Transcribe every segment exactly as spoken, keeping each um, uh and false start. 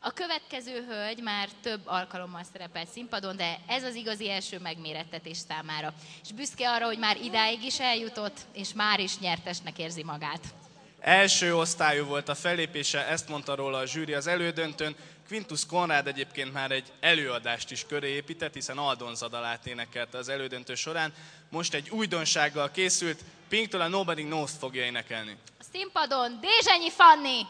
A következő hölgy már több alkalommal szerepelt színpadon, de ez az igazi első megmérettetés számára. És büszke arra, hogy már idáig is eljutott, és már is nyertesnek érzi magát. Első osztályú volt a fellépése, ezt mondta róla a zsűri az elődöntőn. Quintus Konrád egyébként már egy előadást is köré épített, hiszen Aldonza dalát énekelte az elődöntő során. Most egy újdonsággal készült, Pinktől a Nobody Knows-t fogja énekelni. A színpadon Dézsenyi Fanni!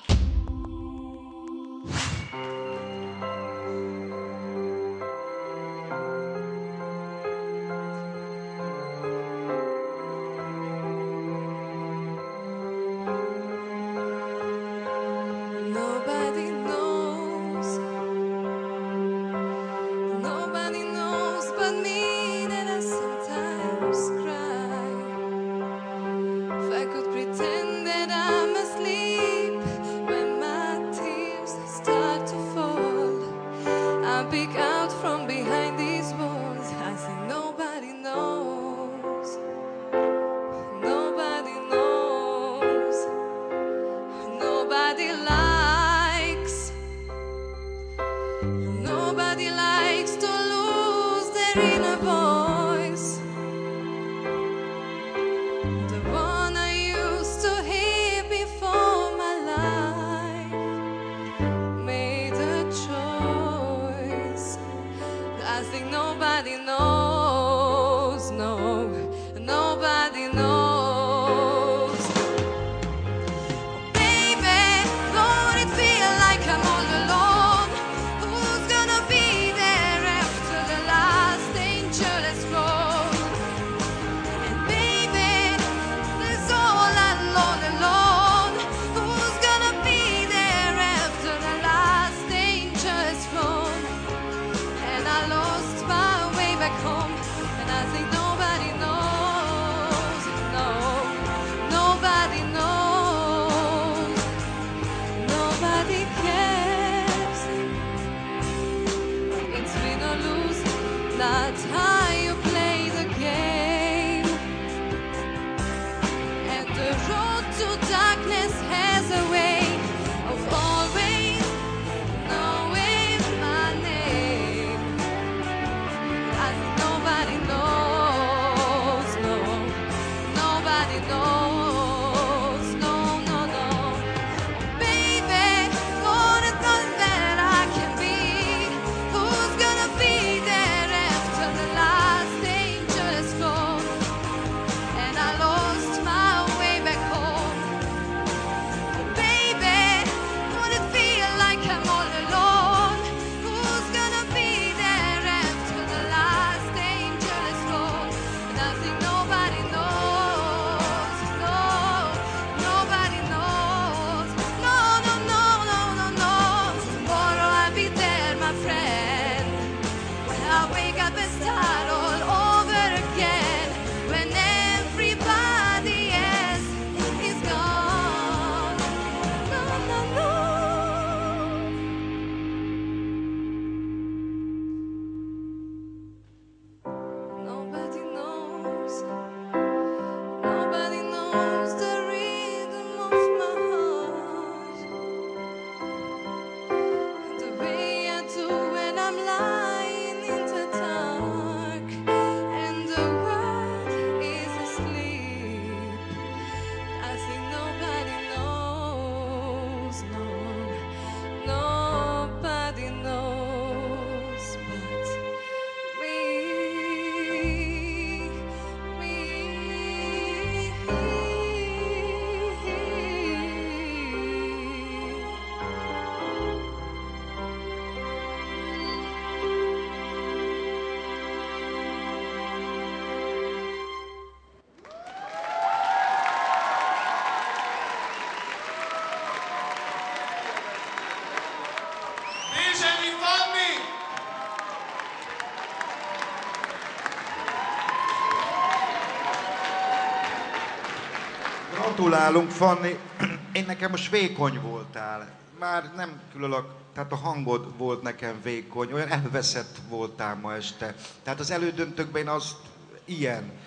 Gratulálunk, Fanni. Én nekem most vékony voltál. Már nem különleg, tehát a hangod volt nekem vékony, olyan elveszett voltál ma este. Tehát az elődöntőkben azt ilyen.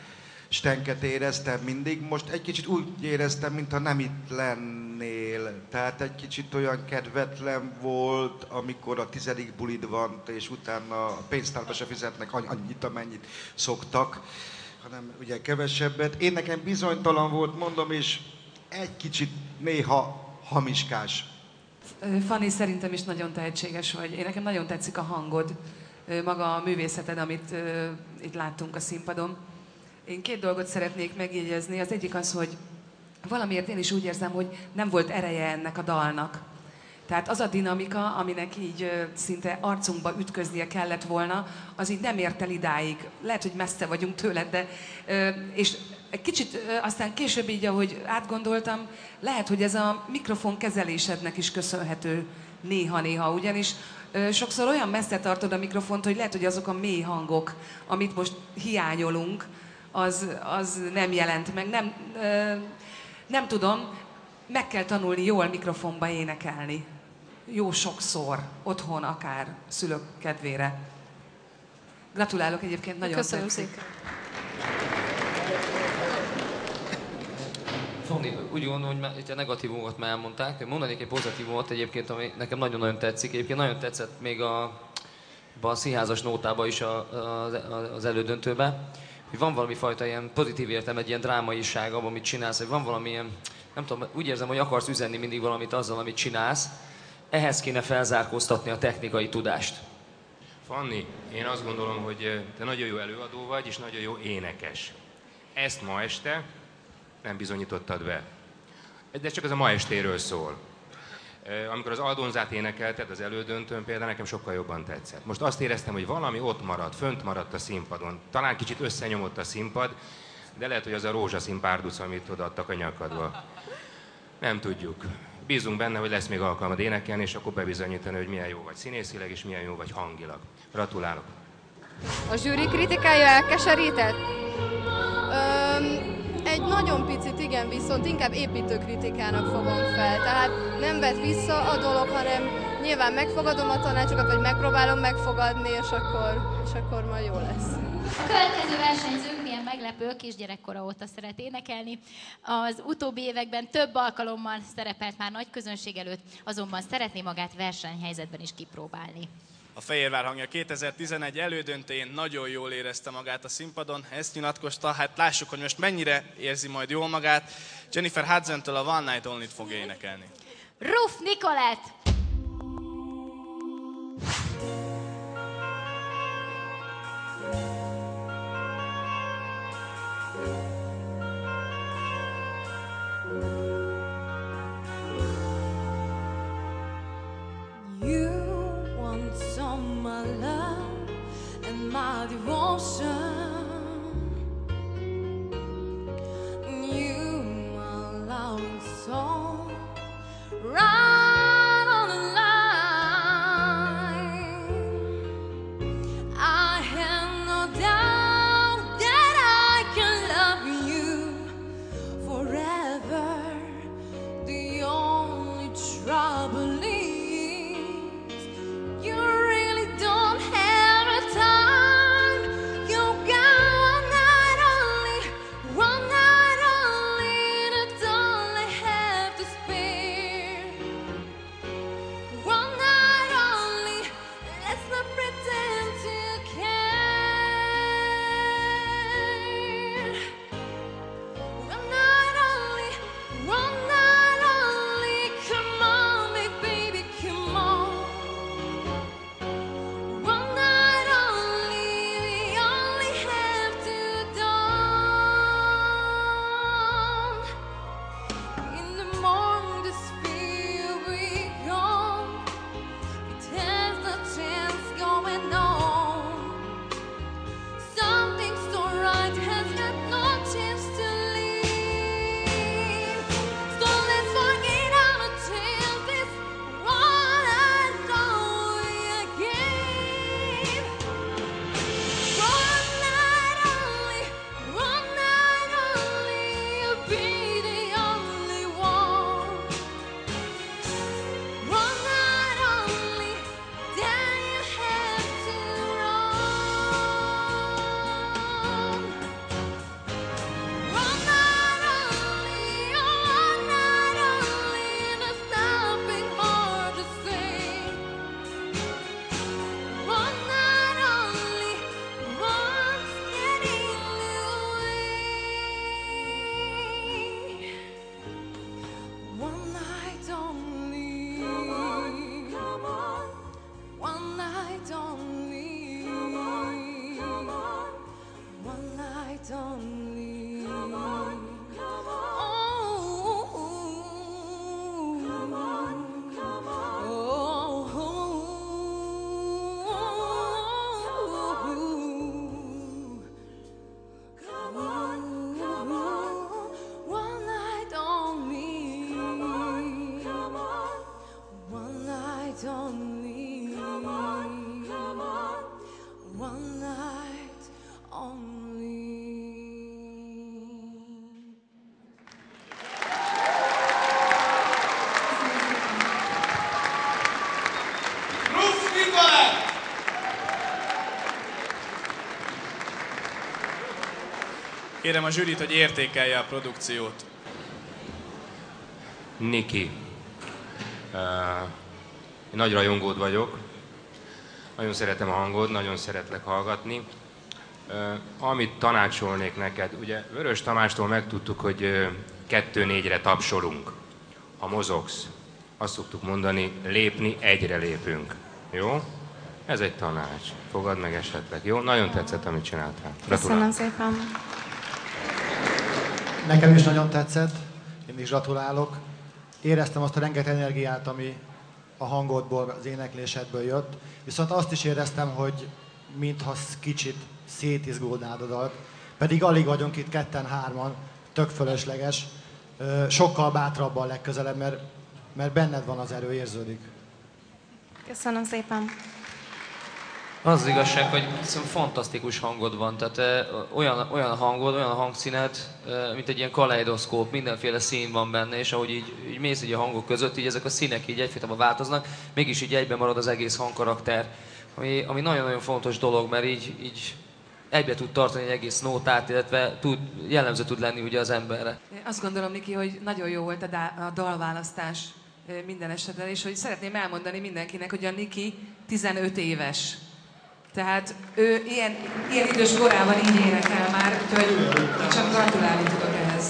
stenket éreztem mindig, most egy kicsit úgy éreztem, mintha nem itt lennél. Tehát egy kicsit olyan kedvetlen volt, amikor a tizedik bulid van, és utána a pénztárba se fizetnek annyit, amennyit szoktak, hanem ugye kevesebbet. Én nekem bizonytalan volt, mondom, és egy kicsit néha hamiskás. Fanny, szerintem is nagyon tehetséges vagy. Én nekem nagyon tetszik a hangod, maga a művészeted, amit uh, itt láttunk a színpadon. Én két dolgot szeretnék megjegyezni. Az egyik az, hogy valamiért én is úgy érzem, hogy nem volt ereje ennek a dalnak. Tehát az a dinamika, aminek így uh, szinte arcunkba ütköznie kellett volna, az így nem ért el idáig. Lehet, hogy messze vagyunk tőled, de... Uh, és egy kicsit uh, aztán később így, ahogy átgondoltam, lehet, hogy ez a mikrofon kezelésednek is köszönhető néha-néha, ugyanis uh, sokszor olyan messze tartod a mikrofont, hogy lehet, hogy azok a mély hangok, amit most hiányolunk, az, az nem jelent meg. Nem, uh, nem tudom, meg kell tanulni jól mikrofonba énekelni. Jó sokszor, otthon akár, szülők kedvére. Gratulálok egyébként, nagyon Köszönöm tetszik. szépen. Fanny, úgy gondolom, hogy már itt a negatívumokat már elmondták. Mondanék egy pozitívumot egyébként, ami nekem nagyon-nagyon tetszik. Egyébként nagyon tetszett még a, a színházas nótában is a, a, az elődöntőben, hogy van valami fajta ilyen pozitív értelme, egy ilyen drámaiság abban, amit csinálsz, hogy van valami ilyen, nem tudom, úgy érzem, hogy akarsz üzenni mindig valamit azzal, amit csinálsz. Ehhez kéne felzárkóztatni a technikai tudást. Fanny, én azt gondolom, hogy te nagyon jó előadó vagy, és nagyon jó énekes. Ezt ma este nem bizonyítottad be. De csak ez a ma estéről szól. Amikor az Aldonzát énekelted az elődöntőn, például nekem sokkal jobban tetszett. Most azt éreztem, hogy valami ott maradt, fönt maradt a színpadon. Talán kicsit összenyomott a színpad, de lehet, hogy az a rózsaszín párduc, amit odaadtak a nyakadba. Nem tudjuk. Bízunk benne, hogy lesz még alkalmad énekelni, és akkor bebizonyítani, hogy milyen jó vagy színészileg, és milyen jó vagy hangilag. Gratulálok! A zsűri kritikája elkeserített? Öm, egy nagyon picit igen, viszont inkább építő kritikának fogom fel. Tehát nem vet vissza a dolog, hanem nyilván megfogadom a tanácsokat, vagy megpróbálom megfogadni, és akkor, és akkor majd jó lesz. A következő versenyzőnk milyen meglepő, kisgyerekkora óta szeret énekelni. Az utóbbi években több alkalommal szerepelt már nagy közönség előtt, azonban szeretné magát versenyhelyzetben is kipróbálni. A Fehérvár hangja kétezer-tizenegy elődöntőjén nagyon jól érezte magát a színpadon, ezt nyilatkozta, hát lássuk, hogy most mennyire érzi majd jól magát. Jennifer Hudson-től a One Night Only-t fogja énekelni. Ruf Nicolette! My devotion, you my loving soul, right on the line. I have no doubt that I can love you forever. The only trouble is you really don't have a time. Kérem a zsűrit, hogy értékelje a produkciót. Niki. Uh, nagy rajongód vagyok. Nagyon szeretem a hangod, nagyon szeretlek hallgatni. Uh, amit tanácsolnék neked, ugye Vörös Tamástól megtudtuk, hogy uh, kettő-négyre tapsolunk. Ha mozogsz, azt szoktuk mondani, lépni, egyre lépünk. Jó? Ez egy tanács. Fogad meg esetleg. Jó? Nagyon tetszett, amit csináltál. Köszönöm szépen. Nekem is nagyon tetszett, én is gratulálok. Éreztem azt a rengeteg energiát, ami a hangodból, az éneklésedből jött, viszont azt is éreztem, hogy mintha kicsit szétizgódnád a dalt, pedig alig vagyunk itt ketten-hárman, tök fölösleges, sokkal bátrabban legközelebb, mert, mert benned van az erő, érződik. Köszönöm szépen. Az az igazság, hogy fantasztikus hangod van, tehát ö, olyan, olyan hangod, olyan hangszíned, ö, mint egy ilyen kaleidoszkóp, mindenféle szín van benne, és ahogy így, így mész így a hangok között, így ezek a színek így egyfajtában változnak, mégis így egyben marad az egész hangkarakter, ami, ami nagyon-nagyon fontos dolog, mert így, így egybe tud tartani egy egész nótát, illetve tud, jellemző tud lenni ugye az emberre. Azt gondolom, Niki, hogy nagyon jó volt a, dá- a dalválasztás minden esetben, és hogy szeretném elmondani mindenkinek, hogy a Niki tizenöt éves. Tehát ő ilyen, ilyen idős korában így énekel már, úgyhogy csak gratulálni tudok ehhez.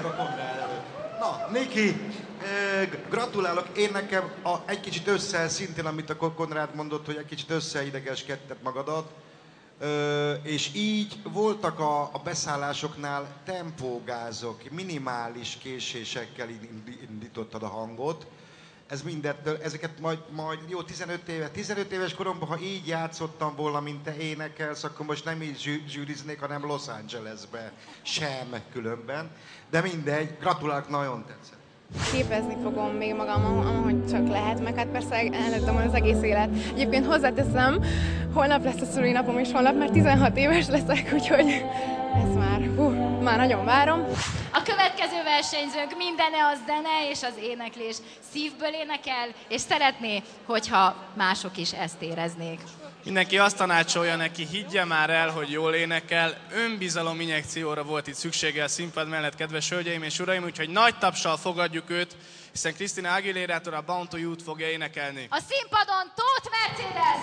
Na, Niki, gratulálok. Én nekem a, egy kicsit össze, szintén amit a Konrád mondott, hogy egy kicsit összeidegeskedted magadat, Ö, és így voltak a, a beszállásoknál tempógázok, minimális késésekkel indítottad a hangot. Ez mindettől, ezeket majd, majd jó, tizenöt éve, tizenöt éves koromban, ha így játszottam volna, mint te énekelsz, akkor most nem így zsű, zsűriznék, hanem Los Angelesbe sem különben. De mindegy, gratulálok, nagyon tetszett. Képezni fogom még magam, ahogy csak lehet, meg hát persze előttem van az egész élet. Egyébként hozzáteszem, holnap lesz a szülinapom, és holnap már tizenhat éves leszek, úgyhogy ez már, hú, már nagyon várom. A következő versenyzőnk mindene az zene és az éneklés. Szívből énekel, és szeretné, hogyha mások is ezt éreznék. Mindenki azt tanácsolja neki, higgye már el, hogy jól énekel. Önbizalom injekcióra volt itt szüksége a színpad mellett, kedves hölgyeim és uraim, úgyhogy nagy tapssal fogadjuk őt, hiszen Christina Aguilera-tól a Bound to You-t fogja énekelni. A színpadon Tóth Mercedes!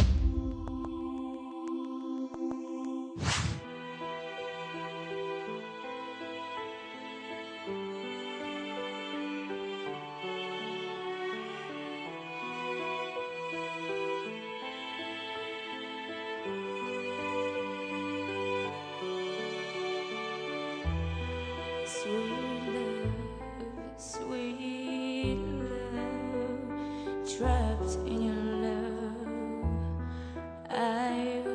Sweet love, sweet love, trapped in your love, I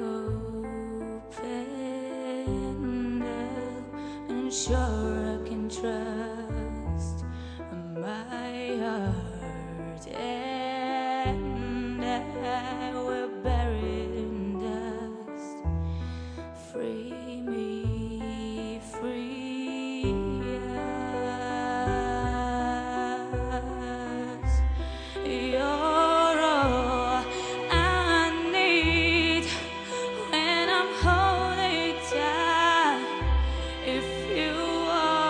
open up and sure I can trust my heart, and I will bury it in dust. Free me, free. If you are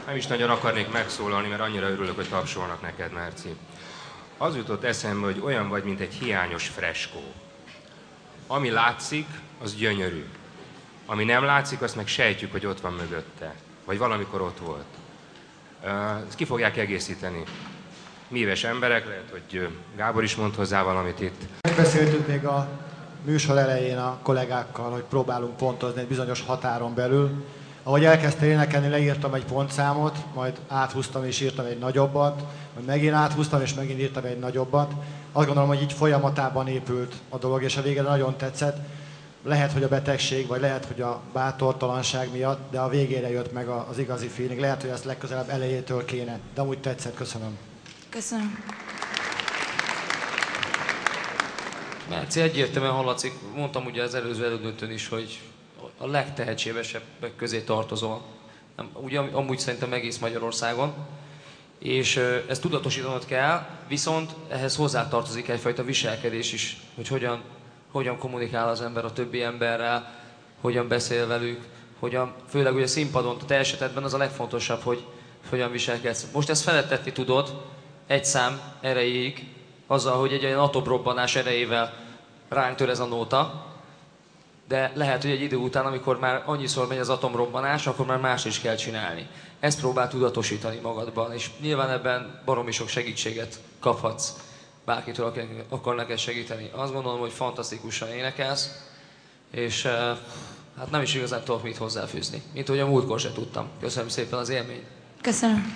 Nem is nagyon akarnék megszólalni, mert annyira örülök, hogy tapsolnak neked, Merci. Az jutott eszembe, hogy olyan vagy, mint egy hiányos freskó. Ami látszik, az gyönyörű. Ami nem látszik, azt meg sejtjük, hogy ott van mögötte. Vagy valamikor ott volt. Ezt ki fogják egészíteni. Míves emberek, lehet, hogy Gábor is mond hozzá valamit itt. Megbeszéltük még a műsor elején a kollégákkal, hogy próbálunk pontozni egy bizonyos határon belül. Ahogy elkezdte énekelni, leírtam egy pontszámot, majd áthúztam és írtam egy nagyobbat, majd megint áthúztam és megint írtam egy nagyobbat. Azt gondolom, hogy így folyamatában épült a dolog, és a végén nagyon tetszett. Lehet, hogy a betegség, vagy lehet, hogy a bátortalanság miatt, de a végére jött meg az igazi feeling. Lehet, hogy ezt legközelebb elejétől kéne, de amúgy tetszett. Köszönöm. Köszönöm. Merci, egyértelműen hallatszik. Mondtam ugye az előző elődöntőn is, hogy a legtehetségesebbek közé tartozol. Ugye amúgy szerintem egész Magyarországon. És ezt tudatosítanod kell, viszont ehhez hozzátartozik egyfajta viselkedés is, hogy hogyan, hogyan kommunikál az ember a többi emberrel, hogyan beszél velük, hogyan, főleg ugye a színpadon, a te esetedben az a legfontosabb, hogy hogyan viselkedsz. Most ezt felettetni tudod egy szám erejéig, azzal, hogy egy olyan atomrobbanás erejével ránk tör ez a nóta, de lehet, hogy egy idő után, amikor már annyiszor megy az atomrobbanás, akkor már más is kell csinálni. Ezt próbál tudatosítani magadban, és nyilván ebben baromi sok segítséget kaphatsz bárkitől, aki akar neked segíteni. Azt gondolom, hogy fantasztikusan énekelsz, és hát nem is igazán tudok mit hozzáfűzni, mint hogy a múltkor se tudtam. Köszönöm szépen az élményt. Köszönöm.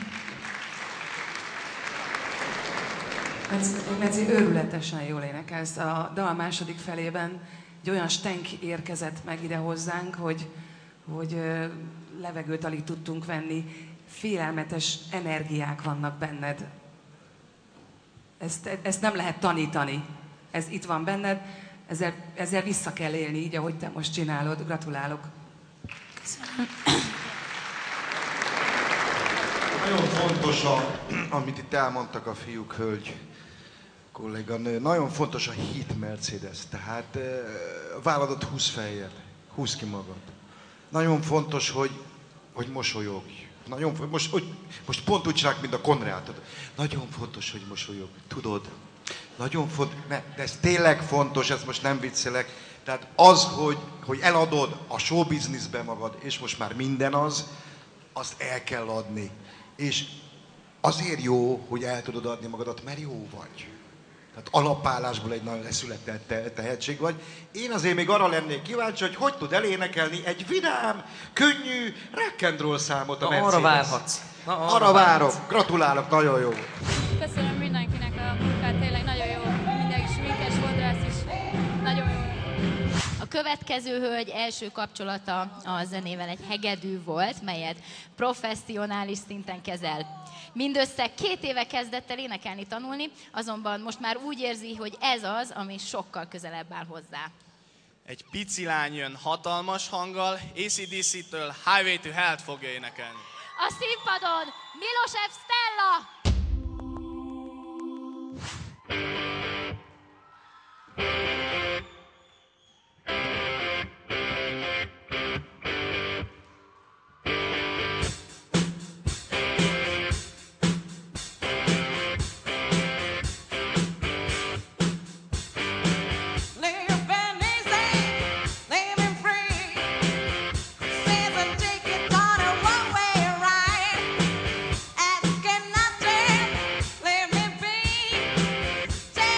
Meci, őrületesen jól énekelsz. A dal második felében egy olyan stenk érkezett meg ide hozzánk, hogy, hogy levegőt alig tudtunk venni. Félelmetes energiák vannak benned. Ezt, ezt nem lehet tanítani. Ez itt van benned, ezzel, ezzel vissza kell élni, így ahogy te most csinálod. Gratulálok. Köszönöm. Nagyon fontos, a, amit itt elmondtak a fiúk, hölgy, kolléganő, nagyon fontos a hit Mercedes, tehát uh, vállalod húsz fejjel, húsz ki magad. Nagyon fontos, hogy, hogy mosolyogj. Nagyon, most, hogy, most pont úgy csinálják, mint a Konrád. Nagyon fontos, hogy mosolyogj, tudod? Nagyon fontos, de ez tényleg fontos, ezt most nem viccelek. Tehát az, hogy, hogy eladod a showbizniszbe magad, és most már minden az, azt el kell adni. És azért jó, hogy el tudod adni magadat, mert jó vagy. Tehát alapállásból egy nagyon leszületett te- tehetség vagy. Én azért még arra lennék kíváncsi, hogy hogy tud elénekelni egy vidám, könnyű rock and roll számot a Na, Mercedes. arra várhatsz. Na, arra, arra várok. várhatsz. Gratulálok, nagyon jó. Köszönöm mindenkinek a munkát, tényleg nagyon jó. Mindenki sminkes, fodrász is. Nagyon jó. A következő hölgy első kapcsolata a zenével egy hegedű volt, melyet professzionális szinten kezel. Mindössze két éve kezdett el énekelni, tanulni, azonban most már úgy érzi, hogy ez az, ami sokkal közelebb áll hozzá. Egy pici lány jön hatalmas hanggal, á cé dé cé-től Highway to Hell-t fogja énekelni. A színpadon Milosev Stella! Take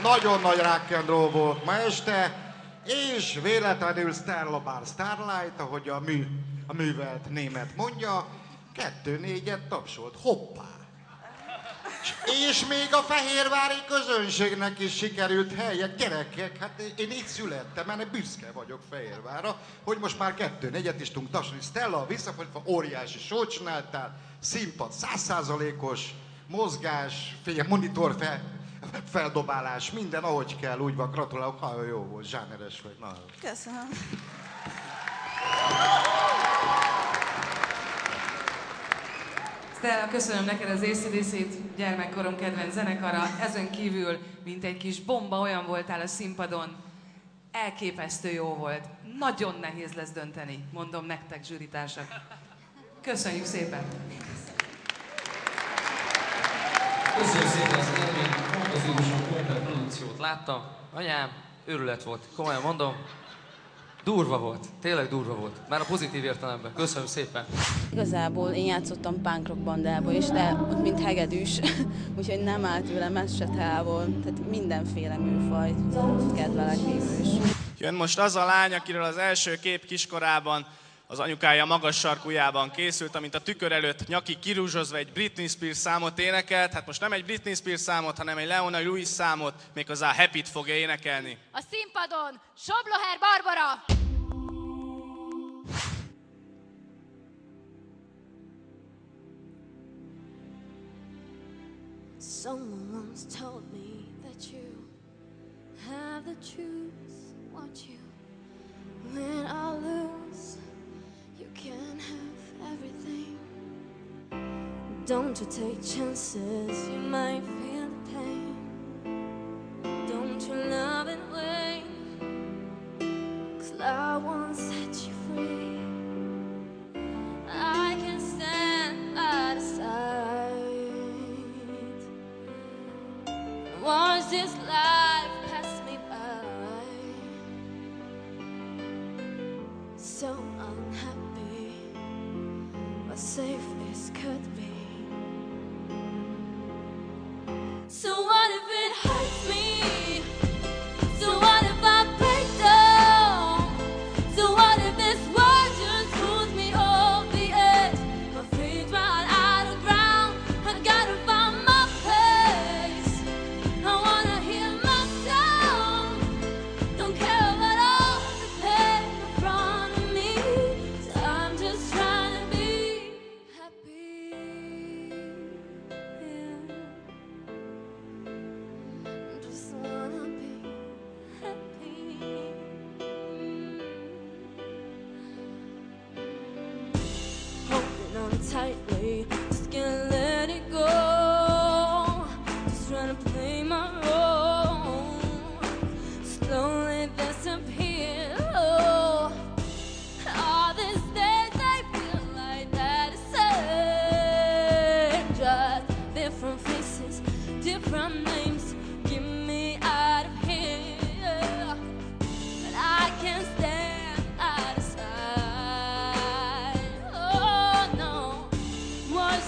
Nagyon nagy rock and roll volt ma este, és véletlenül Stella Bar Starlight, ahogy a, mű, a művelt német mondja, kettő négyet tapsolt. Hoppá! És még a fehérvári közönségnek is sikerült helyet. Gyerekek, hát én így születtem, mert büszke vagyok Fehérvárra, hogy most már kettő négyet is tudunk tapsolni. Stella visszafordítva óriási sót csináltál, színpad száz százalékos, mozgás, figyelj, monitor fel, feldobálás, minden ahogy kell, úgy van, gratulálok, nagyon jó volt, zsáneres vagy. Na. Köszönöm. Stella, köszönöm neked az á cé dé cét, gyermekkorom kedvenc zenekara. Ezen kívül, mint egy kis bomba, olyan voltál a színpadon. Elképesztő jó volt. Nagyon nehéz lesz dönteni, mondom nektek, zsűritársak. Köszönjük szépen! Köszönjük szépen az élményt, fantasztikusan komplet produkciót láttam. Anyám, őrület volt, komolyan mondom. Durva volt, tényleg durva volt. Már a pozitív értelemben. Köszönöm szépen. Igazából én játszottam punk rock bandába is, de ott mint hegedűs, úgyhogy nem állt tőlem ez se távol. Tehát mindenféle műfajt kedvelek végül is. Jön most az a lány, akiről az első kép kiskorában az anyukája magas sarkujában készült, amint a tükör előtt nyaki kirúzsozva egy Britney Spears számot énekelt. Hát most nem egy Britney Spears számot, hanem egy Leona Lewis számot, méghozzá a Happy-t fogja énekelni. A színpadon Sobloher Barbara! Someone once told me that you have the truth, won't you? When I lose, you can have everything. Don't you take chances, you might feel the pain. Don't you love and wait, 'cause I won't set you free. I can stand by the side, watch this life pass me by. So unhappy, but safe as could be. So what if it hurts me? So what if I break down? So what if this world just pulls me off the edge? My feet right out of ground, I've gotta find my place. I wanna hear my sound, don't care about all the pain in front of me. So I'm just trying to be happy, yeah. Just wanna be happy. Holding on tightly, just can't let it go. Just trying to play my role, slowly disappear. Oh, all these days I feel like that is same. Just different faces, different names. Get me out of here, but I can't stand out of sight. Oh no, was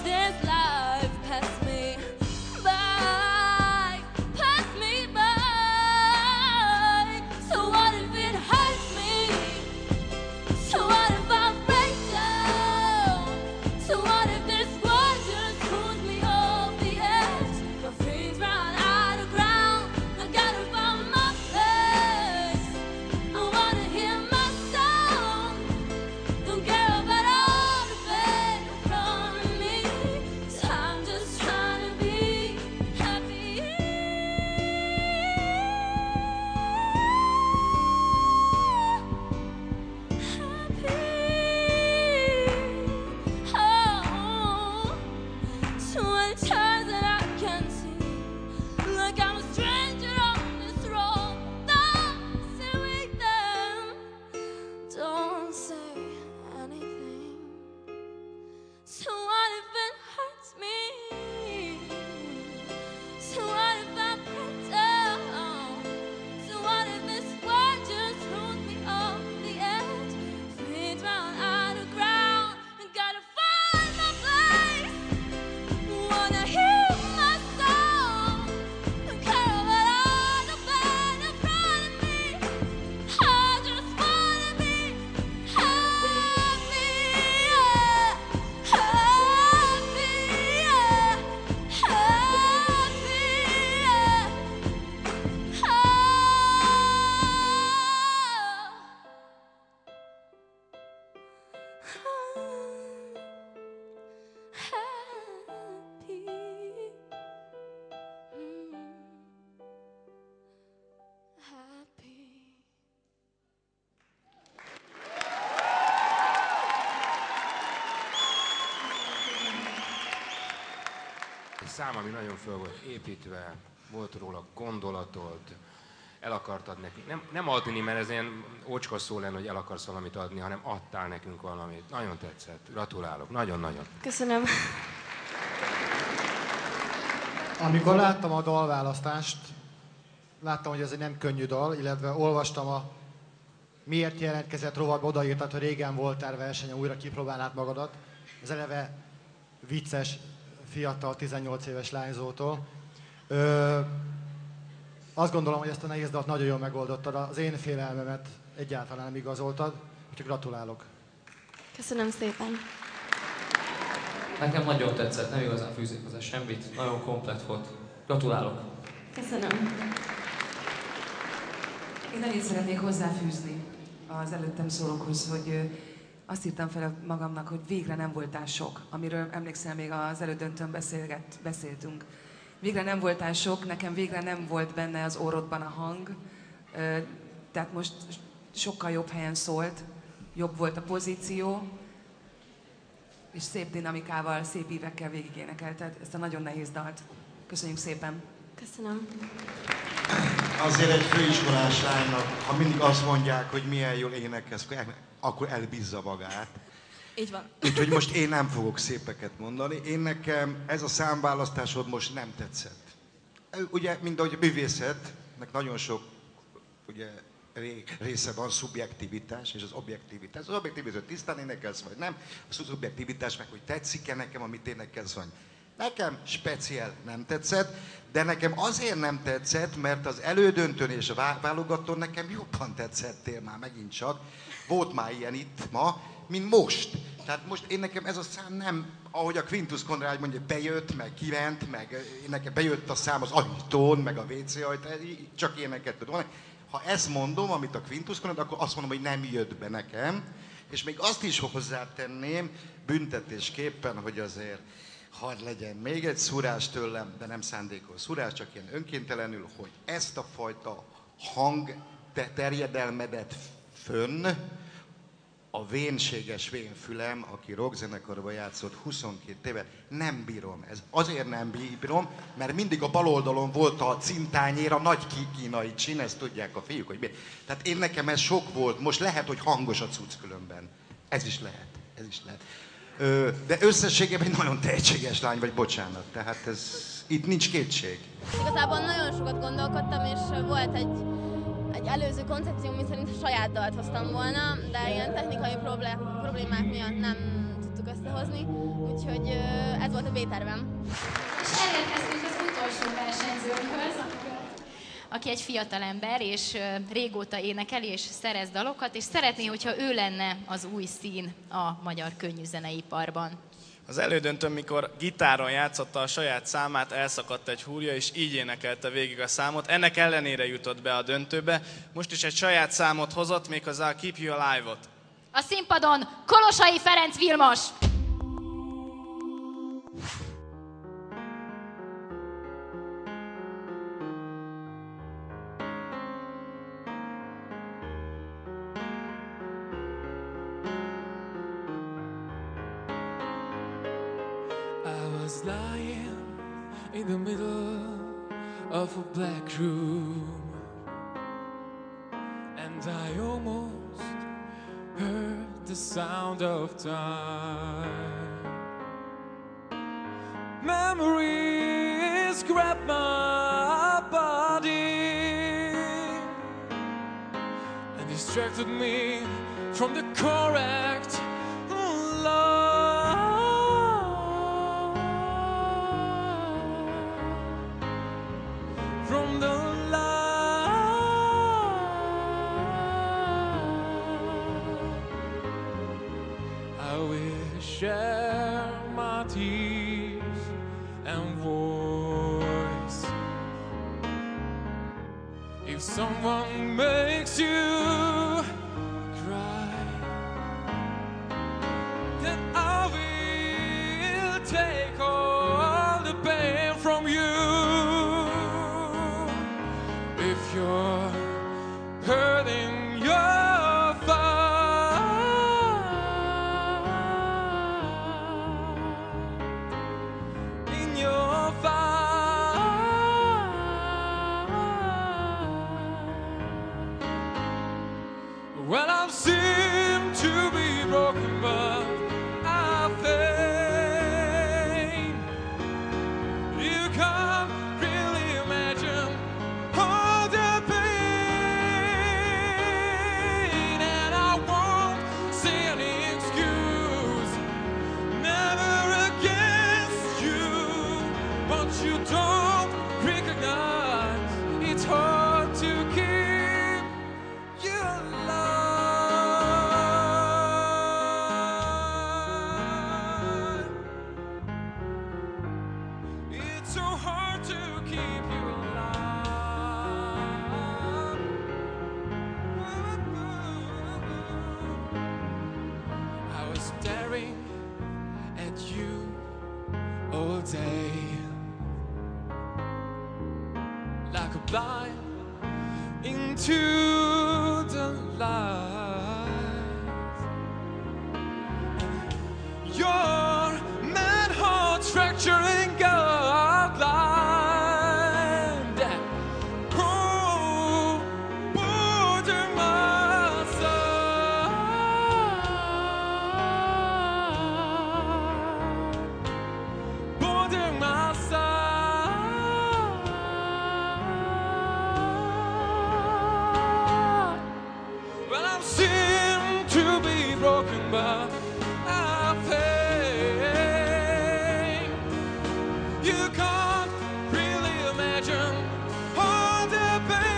egy szám, ami nagyon föl volt építve, volt róla gondolatod, el akartad nekünk. Nem, nem adni, mert ez ilyen ócska szó lenne, hogy el akarsz valamit adni, hanem adtál nekünk valamit. Nagyon tetszett. Gratulálok. Nagyon-nagyon. Köszönöm. Amikor láttam a dalválasztást, láttam, hogy ez egy nem könnyű dal, illetve olvastam a miért jelentkezett rovatba, odaírtad, hogy régen voltál versenyen, újra kipróbálnád magadat. Ez eleve vicces, fiatal, tizennyolc éves lányzótól. Ö, azt gondolom, hogy ezt a nehéz dalt nagyon jól megoldottad, az én félelmemet egyáltalán nem igazoltad, úgyhogy gratulálok. Köszönöm szépen. Nekem nagyon tetszett, nem igazán fűzik hozzá semmit, nagyon komplett volt. Gratulálok! Köszönöm. Én annyit szeretnék hozzáfűzni az előttem szólókhoz, hogy azt írtam fel magamnak, hogy végre nem voltál sok, amiről emlékszel, még az elődöntőn beszélget, beszéltünk. Végre nem voltál sok, nekem végre nem volt benne az orrodban a hang, tehát most sokkal jobb helyen szólt, jobb volt a pozíció, és szép dinamikával, szép ívekkel végigénekelted ezt a nagyon nehéz dalt. Köszönjük szépen! Köszönöm. Azért egy főiskolás lánynak, ha mindig azt mondják, hogy milyen jól énekelsz, akkor elbízza magát. Így van. Úgyhogy most én nem fogok szépeket mondani. Én nekem ez a számválasztásod most nem tetszett. Ugye, mint ahogy a művészetnek nagyon sok ugye, része van, szubjektivitás és az objektivitás. Az objektivitás, hogy tisztán énekelsz vagy nem, a szubjektivitás meg, hogy tetszik-e nekem, amit énekelsz vagy. Nekem speciál nem tetszett, de nekem azért nem tetszett, mert az elődöntőn és a válogatón nekem jobban tetszettél már megint csak. Volt már ilyen itt ma, mint most. Tehát most én nekem ez a szám nem, ahogy a Quintus Konrád mondja, bejött, meg kiment, meg nekem bejött a szám az ajtón, meg a vé cé ajtón, csak ilyeneket tudom. Ha ezt mondom, amit a Quintus Konrád, akkor azt mondom, hogy nem jött be nekem. És még azt is hozzátenném, büntetésképpen, hogy azért hadd legyen még egy szúrás tőlem, de nem szándékos szúrás, csak ilyen önkéntelenül, hogy ezt a fajta hang terjedelmedet fönn, a vénséges vénfülem, aki rockzenekarban játszott huszonkét éve, nem bírom. Ez azért nem bírom, mert mindig a bal oldalon volt a cintányér, a nagy kínai csin, ezt tudják a fiúk, hogy miért. Tehát én nekem ez sok volt, most lehet, hogy hangos a cucc különben. Ez is lehet, ez is lehet. Ö, de összességében egy nagyon tehetséges lány vagy, bocsánat. Tehát ez, itt nincs kétség. Igazából nagyon sokat gondolkodtam, és volt egy, egy előző koncepció, mi szerint a saját dalt hoztam volna, de ilyen technikai problémák miatt nem tudtuk összehozni, úgyhogy ez volt a B-tervem. És elérkeztünk az utolsó versenyzőnkhöz, aki egy fiatal ember, és régóta énekel és szerez dalokat, és szeretné, hogyha ő lenne az új szín a magyar könnyűzeneiparban. Az elődöntőn, mikor gitáron játszotta a saját számát, elszakadt egy húrja, és így énekelte végig a számot. Ennek ellenére jutott be a döntőbe. Most is egy saját számot hozott, méghozzá a Keep You Alive-ot. A színpadon Kolosai Ferenc Vilmos! Lying in the middle of a black room, and I almost heard the sound of time. Memories grab my body and distracted me from the correct love. From the light, I will share my tears and voice. If someone makes you cry, then I will take all the pain from you. If you're hurting your fight in your day. Like a blind into the light. Your mad heart's fracturing outline that oh, border my side, border my side. Well, I'm seem to be broken by our pain. You can't really imagine all the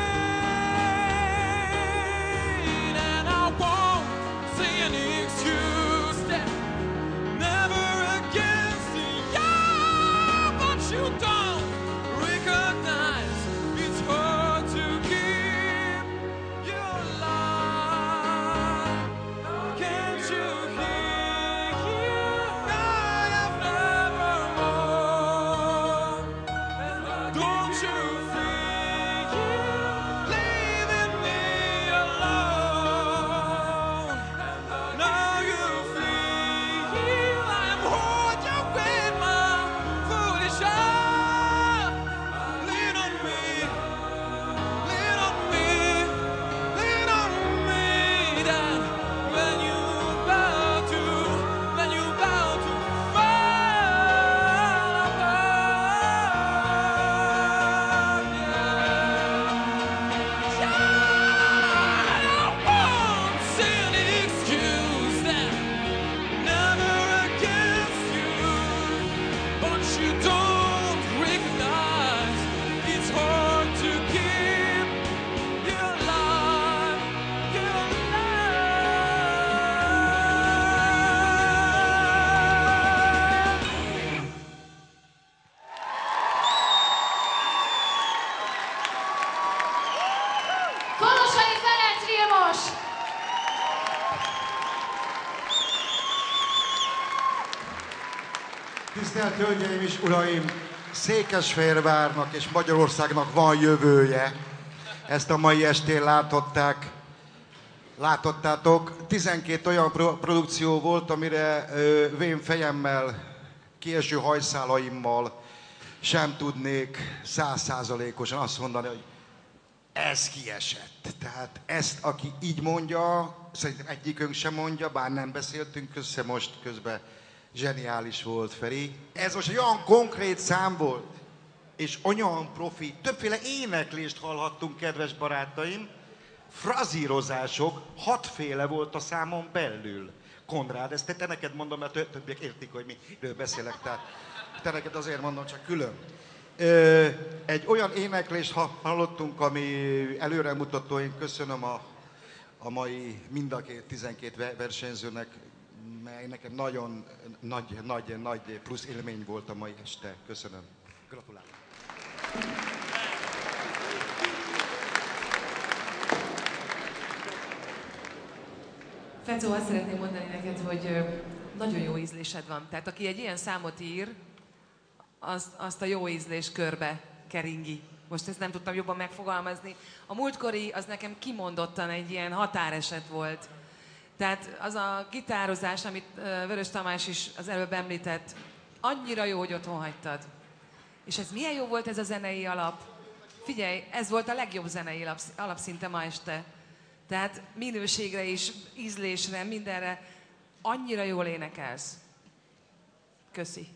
pain, and I won't say any excuse that never against you, but you don't recognize it's hard to keep your life. Can't you hear? I have never known. Don't you feel leaving me alone? Now you feel I'm holding you with my foolish eyes. Lean on me, lean on me, lean on me. That when you bow to, when you bow to fall apart, yeah. I won't say any excuse that never against you, but you don't recognize it's hard to keep your life, your life. Kolosai Ferenc Vilmos! Tisztelt Hölgyeim és Uraim! Székesfehérvárnak és Magyarországnak van jövője. Ezt a mai estén láthatták, láthattátok. tizenkét olyan pro- produkció volt, amire ö, vén fejemmel, kieső hajszálaimmal sem tudnék százszázalékosan azt mondani, hogy ez kiesett. Tehát ezt, aki így mondja, szerintem egyikünk sem mondja, bár nem beszéltünk össze most közben. Zseniális volt, Feri. Ez most egy olyan konkrét szám volt, és olyan profi, többféle éneklést hallhattunk, kedves barátaim. Frazírozások, hatféle volt a számon belül. Konrád, ezt te neked mondom, mert tö- többiek értik, hogy miről beszélek, tehát te neked azért mondom, csak külön. Ö, egy olyan éneklést ha- hallottunk, ami előremutató, én köszönöm a, a mai mind a két, tizenkét ve- versenyzőnek, mely nekem nagyon nagy, nagy, nagy plusz élmény volt a mai este. Köszönöm. Gratulálok. Fecó, azt szeretném mondani neked, hogy ö, nagyon jó ízlésed van. Tehát aki egy ilyen számot ír, azt, azt a jó ízlés körbe keringi. Most ezt nem tudtam jobban megfogalmazni. A múltkori az nekem kimondottan egy ilyen határeset volt. Tehát az a gitározás, amit ö, Vörös Tamás is az előbb említett, annyira jó, hogy otthon hagytad. És ez milyen jó volt ez a zenei alap. Figyelj, ez volt a legjobb zenei alap, alap szinte ma este. Tehát minőségre is, ízlésre, mindenre annyira jól énekelsz. Köszi.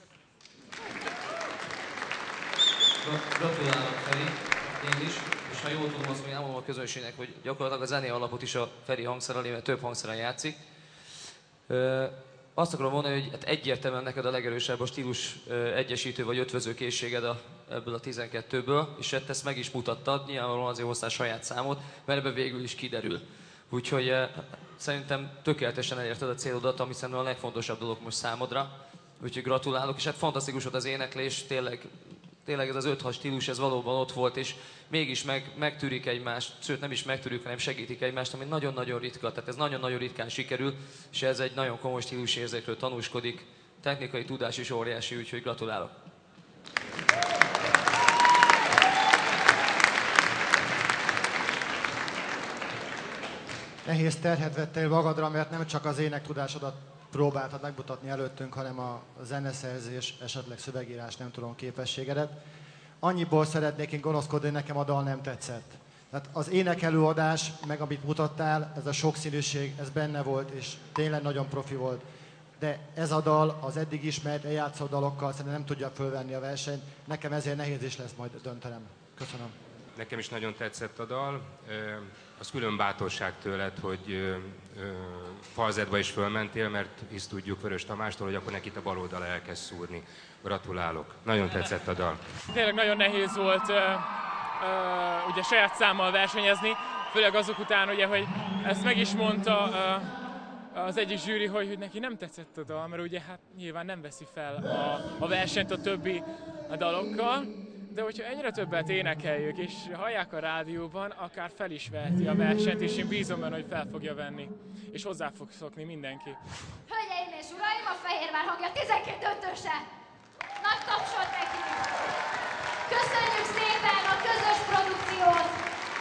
Gratulálok, Feri, én is, és ha jól tudom, azt még elmondom a közönségnek, hogy gyakorlatilag a zenei alapot is a Feri hangszereli, mert több hangszeren játszik. Ö, azt akarom mondani, hogy hát egyértelműen neked a legerősebb a stílus ö, egyesítő vagy ötvöző készséged a, ebből a tizenkettőből, és hát ezt meg is mutattad, nyilvánvalóan azért hoztál saját számot, mert ebben végül is kiderül. Úgyhogy ö, szerintem tökéletesen elérted a célodat, ami szerintem a legfontosabb dolog most számodra. Úgyhogy gratulálok, és hát fantasztikus volt az éneklés, tényleg, tényleg ez az öt-hat stílus, ez valóban ott volt, és mégis meg, megtűrik egymást, sőt nem is megtűrik, hanem segítik egymást, ami nagyon-nagyon ritka, tehát ez nagyon-nagyon ritkán sikerül, és ez egy nagyon komoly stílusérzékről tanúskodik, technikai tudás is óriási, úgyhogy gratulálok. Nehéz terhet vettél magadra, mert nem csak az énektudásodat próbáltad megmutatni előttünk, hanem a zeneszerzés, esetleg szövegírás, nem tudom, képességedet. Annyiból szeretnék én gonoszkodni, nekem a dal nem tetszett. Tehát az énekelőadás, meg amit mutattál, ez a sokszínűség, ez benne volt, és tényleg nagyon profi volt. De ez a dal az eddig ismert eljátszott dalokkal szerintem nem tudja fölvenni a versenyt. Nekem ezért nehéz is lesz majd döntenem. Köszönöm. Nekem is nagyon tetszett a dal. Az külön bátorság tőled, hogy falzettba is fölmentél, mert hisz tudjuk Vörös Tamástól, hogy akkor neki a bal oldala elkezd szúrni. Gratulálok. Nagyon tetszett a dal. Tényleg nagyon nehéz volt uh, uh, ugye saját számmal versenyezni, főleg azok után, ugye, hogy ezt meg is mondta uh, az egyik zsűri, hogy, hogy neki nem tetszett a dal, mert ugye hát nyilván nem veszi fel a, a versenyt a többi a dalokkal, de hogyha egyre többet énekeljük és hallják a rádióban, akár fel is veheti a versenyt, és én bízom benne, hogy fel fogja venni, és hozzá fog szokni mindenki. Hölgyeim és uraim, a Fehérvár hangja tizenkét döntőse! Nagy tapsot neki! Köszönjük szépen a közös produkciót!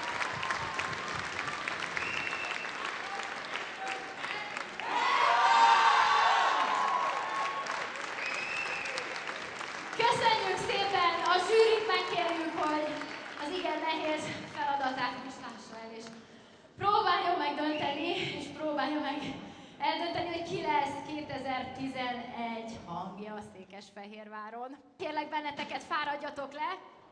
Köszönjük szépen! A zsűrit megkérjük, hogy az igen nehéz feladatát most lássa el, és próbáljon meg dönteni, és próbálja meg eldönteni, hogy ki lesz kétezer-tizenegy hangja a Székesfehérváron. Kérlek benneteket, fáradjatok le,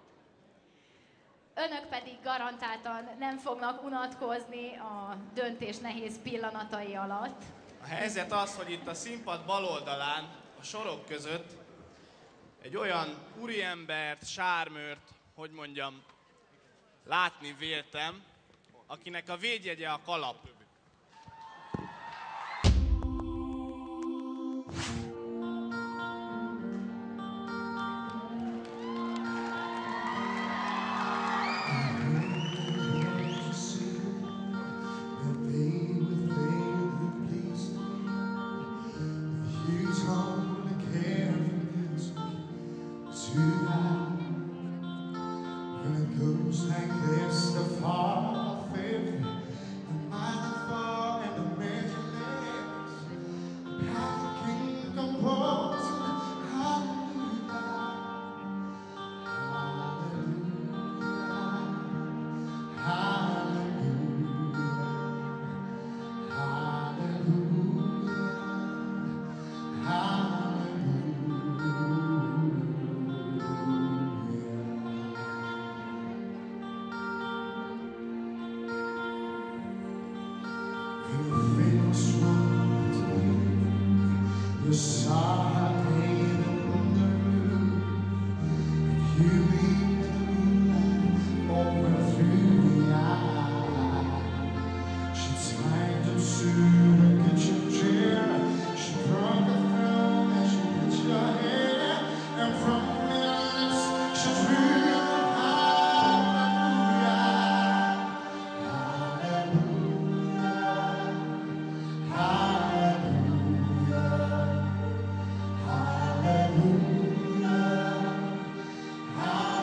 önök pedig garantáltan nem fognak unatkozni a döntés nehéz pillanatai alatt. A helyzet az, hogy itt a színpad bal oldalán, a sorok között egy olyan úriembert, sármőrt, hogy mondjam, látni véltem, akinek a védjegye a kalap. Hallelujah.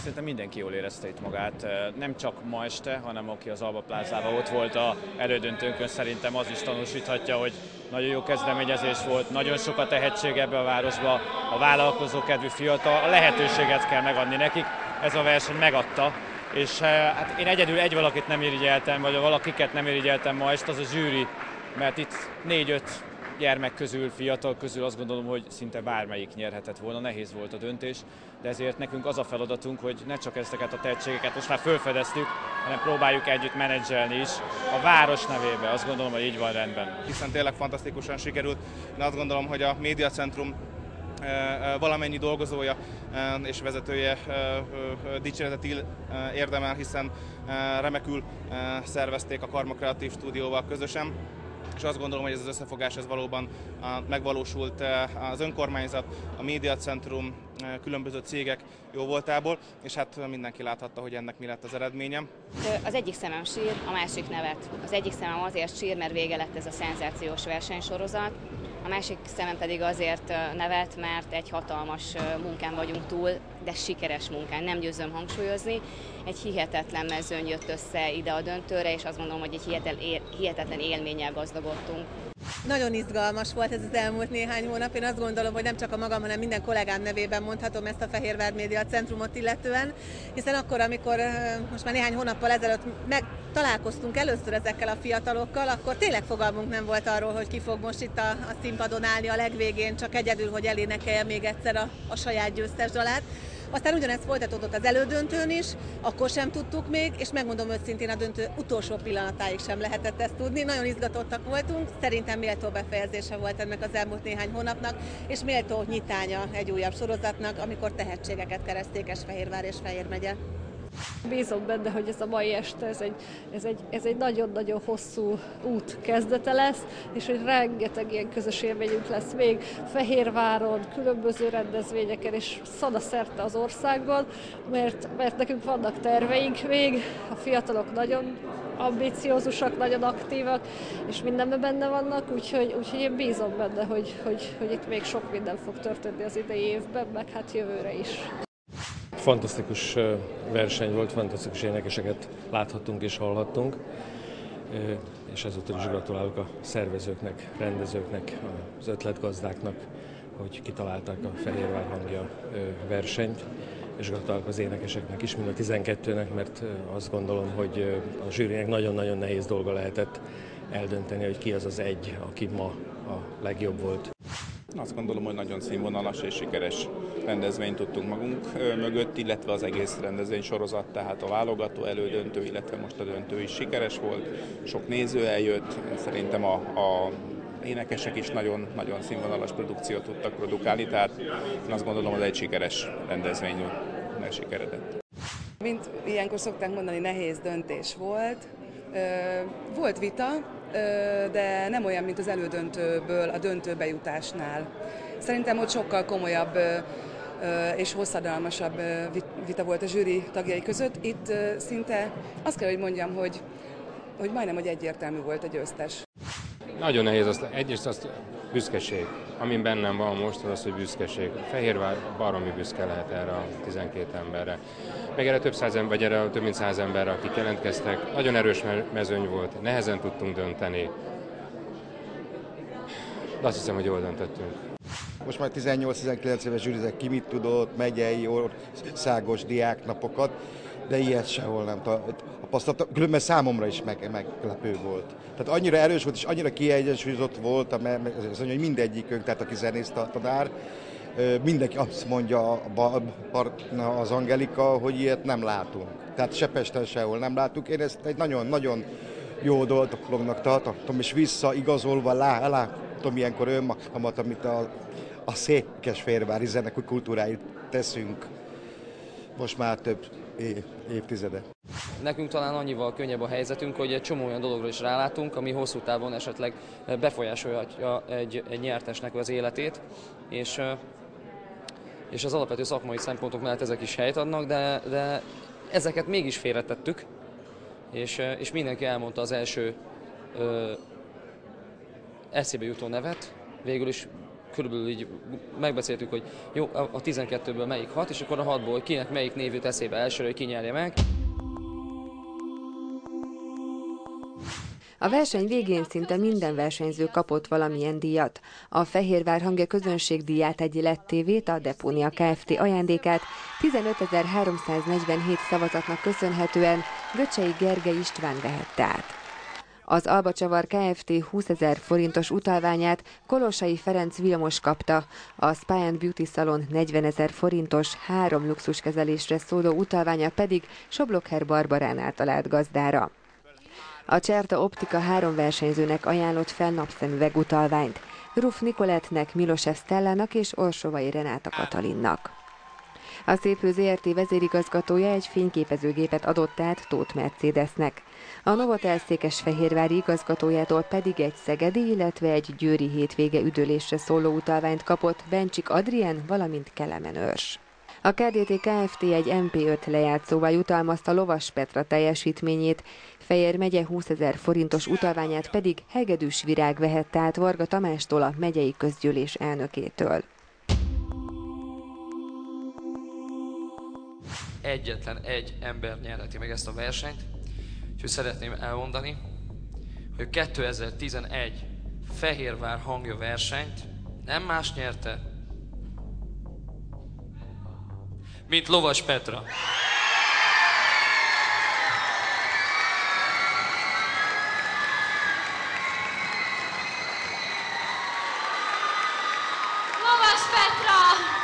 szerintem mindenki jól érezte itt magát. Nem csak ma este, hanem aki az Alba Plázában ott volt a elődöntőnkön, szerintem az is tanúsíthatja, hogy nagyon jó kezdeményezés volt, nagyon sok a tehetség ebbe a városba, a vállalkozókedvű fiatal, a lehetőséget kell megadni nekik, ez a verseny megadta. És hát én egyedül egy valakit nem irigyeltem, vagy valakiket nem irigyeltem ma este, az a zsűri, mert itt négy-öt gyermek közül, fiatal közül azt gondolom, hogy szinte bármelyik nyerhetett volna, nehéz volt a döntés, de ezért nekünk az a feladatunk, hogy ne csak ezeket a tehetségeket most már felfedeztük, hanem próbáljuk együtt menedzselni is a város nevébe, azt gondolom, hogy így van rendben. Hiszen tényleg fantasztikusan sikerült, de azt gondolom, hogy a médiacentrum valamennyi dolgozója és vezetője dicséretet érdemel, hiszen remekül szervezték a Karma Kreatív Stúdióval közösen, és azt gondolom, hogy ez az összefogás ez valóban megvalósult az önkormányzat, a médiacentrum, különböző cégek jó voltából, és hát mindenki láthatta, hogy ennek mi lett az eredménye. Az egyik szemem sír, a másik nevet. Az egyik szemem azért sír, mert vége lett ez a szenzációs versenysorozat, a másik szemem pedig azért nevet, mert egy hatalmas munkán vagyunk túl, de sikeres munkán, nem győzöm hangsúlyozni. Egy hihetetlen mezőny jött össze ide a döntőre, és azt gondolom, hogy egy hihetetlen élménnyel gazdagodtunk. Nagyon izgalmas volt ez az elmúlt néhány hónap. Én azt gondolom, hogy nem csak a magam, hanem minden kollégám nevében mondhatom ezt a Fehérvár Média Centrumot illetően, hiszen akkor, amikor most már néhány hónappal ezelőtt meg találkoztunk először ezekkel a fiatalokkal, akkor tényleg fogalmunk nem volt arról, hogy ki fog most itt a, a színpadon állni a legvégén, csak egyedül, hogy elénekelje még egyszer a, a saját győztes dalát. Aztán ugyanezt folytatódott az elődöntőn is, akkor sem tudtuk még, és megmondom őszintén, a döntő utolsó pillanatáig sem lehetett ezt tudni. Nagyon izgatottak voltunk, szerintem méltó befejezése volt ennek az elmúlt néhány hónapnak, és méltó nyitánya egy újabb sorozatnak, amikor tehetségeket kereszt Székesfehérvár és Fejér megye. Bízom benne, hogy ez a mai este, ez egy, ez egy, ez egy nagyon-nagyon hosszú út kezdete lesz, és hogy rengeteg ilyen közös élményünk lesz még Fehérváron, különböző rendezvényeken, és szanaszerte az országban, mert, mert nekünk vannak terveink még, a fiatalok nagyon ambiciózusak, nagyon aktívak, és mindenben benne vannak, úgyhogy, úgyhogy én bízom benne, hogy, hogy, hogy itt még sok minden fog történni az idei évben, meg hát jövőre is. Fantasztikus verseny volt, fantasztikus énekeseket láthattunk és hallhattunk, és ezúttal is gratulálok a szervezőknek, rendezőknek, az ötletgazdáknak, hogy kitalálták a Fehérvár hangja versenyt, és gratulálok az énekeseknek is, mind a tizenkettőnek, mert azt gondolom, hogy a zsűrinek nagyon-nagyon nehéz dolga lehetett eldönteni, hogy ki az az egy, aki ma a legjobb volt. Azt gondolom, hogy nagyon színvonalas és sikeres rendezvényt tudtunk magunk mögött, illetve az egész rendezvény sorozat, tehát a válogató, elődöntő, illetve most a döntő is sikeres volt. Sok néző eljött, szerintem a, a énekesek is nagyon, nagyon színvonalas produkciót tudtak produkálni, tehát én azt gondolom, hogy egy sikeres rendezvény sikeredett. Mint ilyenkor szokták mondani, nehéz döntés volt. Volt vita, de nem olyan, mint az elődöntőből a döntőbe jutásnál. Szerintem ott sokkal komolyabb és hosszadalmasabb vita volt a zsűri tagjai között. Itt szinte azt kell, hogy mondjam, hogy, hogy majdnem, hogy egyértelmű volt a győztes. Nagyon nehéz, azt, egyrészt azt büszkeség. Amin bennem van most, az az, hogy büszkeség. Fehérvár baromi büszke lehet erre a tizenkét emberre. Meg erre több száz ember, vagy erre több mint száz emberre, akik jelentkeztek. Nagyon erős mezőny volt, nehezen tudtunk dönteni. De azt hiszem, hogy jól döntöttünk. Most már tizennyolc-tizenkilenc éves zsűrizek, ki mit tudott, megyei, országos diáknapokat, de ilyet sehol nem tapasztaltam. Különben számomra is meg, meglepő volt. Tehát annyira erős volt és annyira kiegyensúlyozott volt, hogy mindegyikünk, tehát aki zenészt tanár, mindenki azt mondja az Angelika, hogy ilyet nem látunk. Tehát se Pesten, sehol nem látunk. Én ezt egy nagyon-nagyon jó dolognak tartom, és visszaigazolva lá, látom ilyenkor önmagamat, amit a, a székesfehérvári zenekar kultúráit teszünk most már több év, évtizede. Nekünk talán annyival könnyebb a helyzetünk, hogy egy csomó olyan dologra is rálátunk, ami hosszú távon esetleg befolyásolhatja egy, egy nyertesnek az életét, és, és az alapvető szakmai szempontok mellett ezek is helyt adnak, de, de ezeket mégis félretettük, és, és mindenki elmondta az első ö, eszébe jutó nevet, végül is körülbelül így megbeszéltük, hogy jó, a tizenkettőből melyik hat, és akkor a hatból kinek melyik név jut eszébe elsőre, hogy ki nyerje meg. A verseny végén szinte minden versenyző kapott valamilyen díjat. A Fehérvár Hangja közönségdíját, egy el e dé tévét, a Depónia Kft. Ajándékát tizenötezer-háromszáznegyvenhét szavazatnak köszönhetően Göcsei Gergely István vehette át. Az Alba Csavar Kft. húszezer forintos utalványát Kolossai Ferenc Vilmos kapta, a Spa and Beauty Salon negyvenezer forintos három luxuskezelésre szóló utalványa pedig Soblokher Barbaránál talált gazdára. A Cserta Optika három versenyzőnek ajánlott fel napszemüveg utalványt, Ruf Nikolettnek, Milosev Stellának és Orsovai Renáta Katalinnak. A Széphő zé er té vezérigazgatója egy fényképezőgépet adott át Tóth Mercedesnek. A Novotel székesfehérvári igazgatójától pedig egy szegedi, illetve egy győri hétvége üdülésre szóló utalványt kapott Bencsik Adrien, valamint Kelemen Őrs. A ká dé té Kft. Egy em pé öt lejátszóval jutalmazta Lovas Petra teljesítményét, Fejér megye húszezer forintos utalványát pedig Hegedűs Virág vehette át Varga Tamástól, a megyei közgyűlés elnökétől. Egyetlen egy ember nyerheti meg ezt a versenyt, úgyhogy szeretném elmondani, hogy kétezer-tizenegy Fehérvár Hangja versenyt nem más nyerte, mint Lovas Petra. Lovas Petra!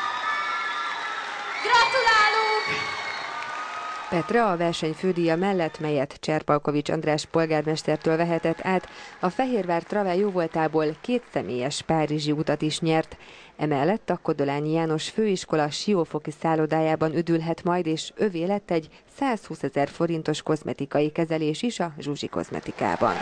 Gratulálunk! Petra a verseny fődíja mellett, melyet Cserpalkovics András polgármestertől vehetett át, a Fehérvár Travel jóvoltából két személyes párizsi utat is nyert. Emellett a Kodolányi János főiskola siófoki szállodájában üdülhet majd, és övé lett egy százhúszezer forintos kozmetikai kezelés is a Zsuzsi kozmetikában.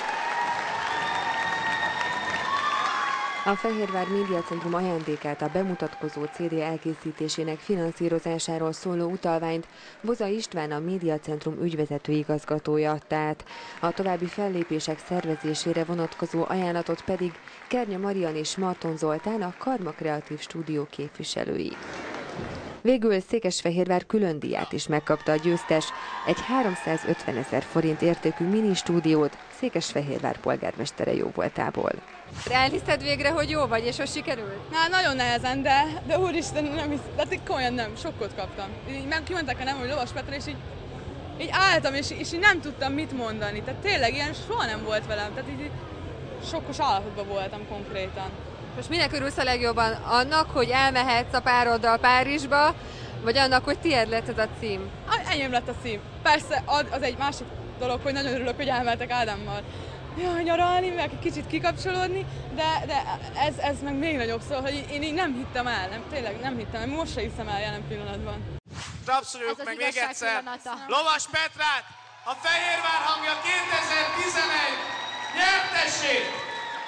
A Fehérvár Médiacentrum ajándékát, a bemutatkozó cé dé elkészítésének finanszírozásáról szóló utalványt Boza István, a Médiacentrum ügyvezető igazgatója adta át. A további fellépések szervezésére vonatkozó ajánlatot pedig Kernya Marian és Marton Zoltán, a Karma Kreatív Stúdió képviselői. Végül Székesfehérvár külön díját is megkapta a győztes, egy háromszázötvenezer forint értékű mini stúdiót Székesfehérvár polgármestere jóvoltából. Elhiszed végre, hogy jó vagy, és hogy sikerült? Na, nagyon nehezen, de, de úristen, nem hisz, de komolyan nem, sokkot kaptam. Így meg kimondták a nem, hogy Lovas Petra, és így, így álltam, és, és így nem tudtam mit mondani. Tehát tényleg ilyen soha nem volt velem, tehát így, így sokkos állapotban voltam konkrétan. Most minek örülsz a legjobban? Annak, hogy elmehetsz a pároddal Párizsba, vagy annak, hogy tiéd lett ez a cím? Enyém lett a cím. Persze az egy másik dolog, hogy nagyon örülök, hogy elmehetek Ádámmal. Jaj, nyaralni, meg egy kicsit kikapcsolódni, de, de ez, ez meg még nagyobb, szóval, hogy én így nem hittem el, nem, tényleg nem hittem el, most se hiszem el jelen pillanatban. Tapsoljuk meg még egyszer Lovas Petrát, a Fehérvár Hangja kétezer-tizenegy nyertesét!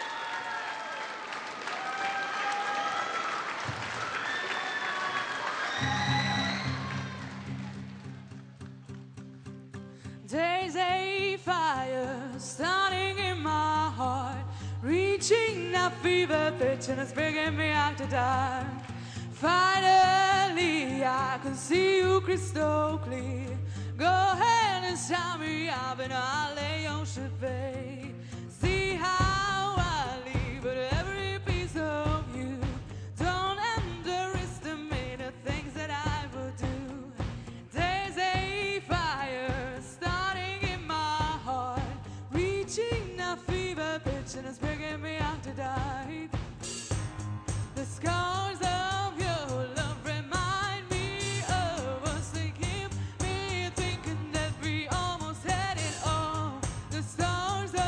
There's a fire starting in my heart, reaching that fever pitch and it's bringing me out to die. Finally, I can see you crystal clear. Go ahead and tell me up and I'll lay on should be. See how I leave, but every piece of you. Don't underestimate the things that I will do. There's a fire and it's bringing me out to die. The scars of your love remind me of us. They keep me thinking that we almost had it all. The stars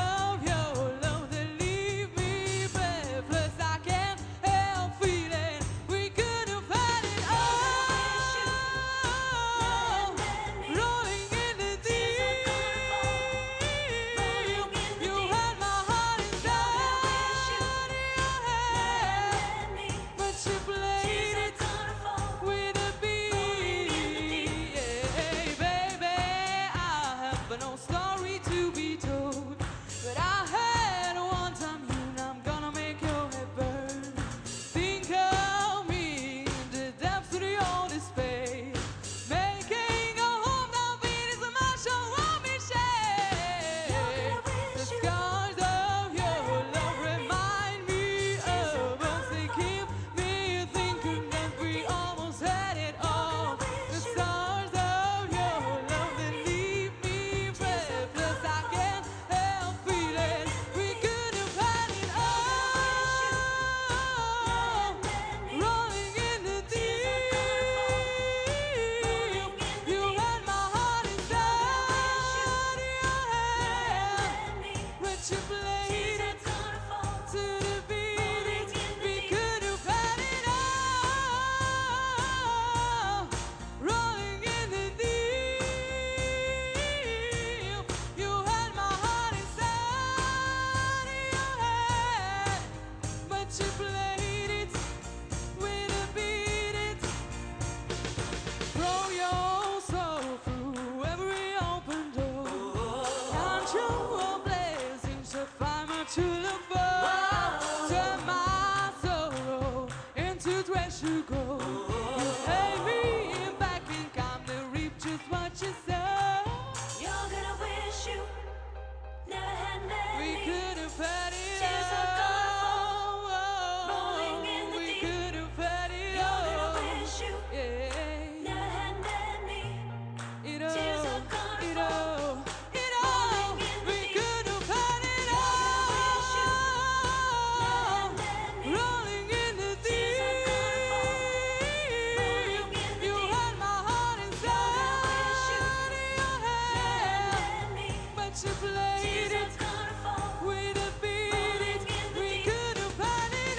but you played it. We defeated, we could have had it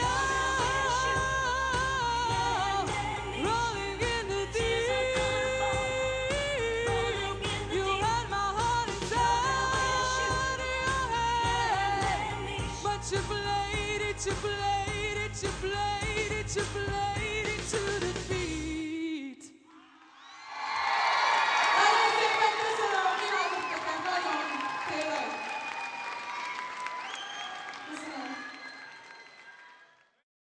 all. Rolling in the deep, you had my heart inside your hand. But you played it, you played it, you played it, you played it.